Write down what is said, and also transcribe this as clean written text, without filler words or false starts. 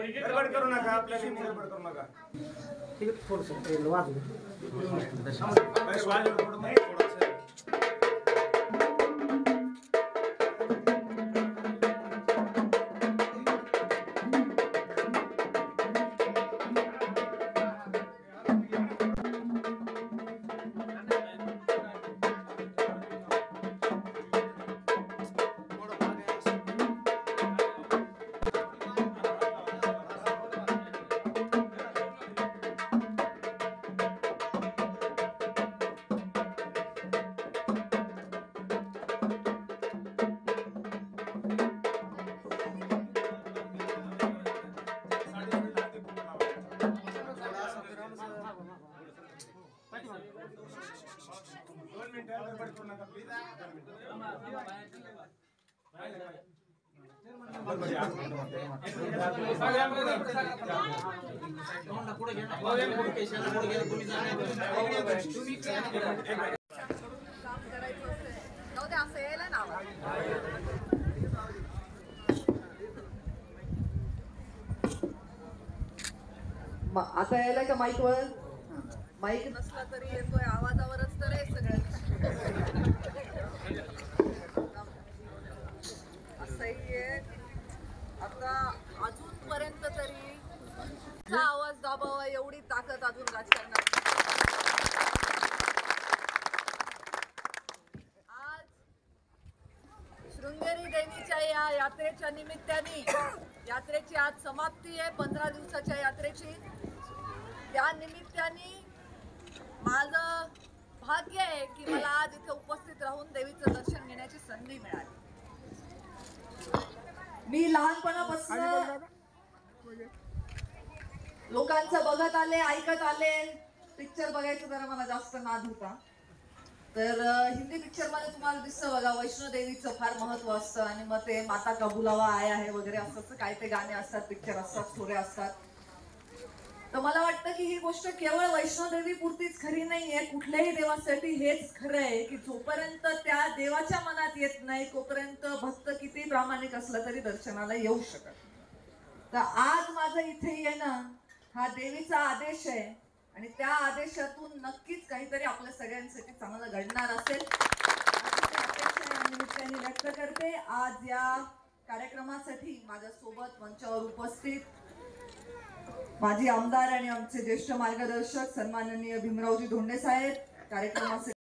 गडबड करू नका, आपल्या गडबड करू नका. ठीक आहे, थोडंसं वाजलं. आता यायला का माईक वर? माईक नसला तरी येतोय, आवाजावरच तर आहे सगळं. असंही आहे. आता अजूनपर्यंत तरी आवाज दाबावा एवढी ताकद अजून राजकारणात. आज शृंगेरी देवीच्या या यात्रेच्या निमित्ताने, यात्रेची आज समाप्ती आहे 15 दिवसाच्या यात्रेची. त्या निमित्ताने माझं भाग्य आहे की मला आज इथे उपस्थित राहून देवीचं दर्शन घेण्याची संधी मिळाली. मी लहानपणापासून लोकांचं बघत आले, ऐकत आले. पिक्चर बघायचं जरा मला जास्त नाद होता. तर हिंदी पिक्चर मध्ये तुम्हाला दिसतं बघा, वैष्णोदेवीचं फार महत्व असतं आणि मग ते माता का बुलावा आया है वगैरे असं काय ते गाणे असतात, पिक्चर असतात, स्टोऱ्या असतात. तर मला वाटतं की ही गोष्ट केवळ वैष्णोदेवी पुरतीच खरी नाहीये, कुठल्याही देवासाठी हेच खरं आहे की जोपर्यंत त्या देवाच्या मनात येत नाही तोपर्यंत भक्त किती प्रामाणिक असला तरी दर्शनाला येऊ शकत. तर आज माझं इथे येणं हा देवीचा आदेश आहे आणि त्या आदेशातून नक्कीच काहीतरी आपल्या सगळ्यांसाठी चांगलं घडणार असेल अशी अपेक्षा या निमित्ताने व्यक्त करते. आज या कार्यक्रमासाठी माझ्यासोबत मंचावर उपस्थित माजी आमदार आणि आमचे ज्येष्ठ मार्गदर्शक सन्माननीय भीमरावजी धोंडे साहेब, कार्यक्रमाचे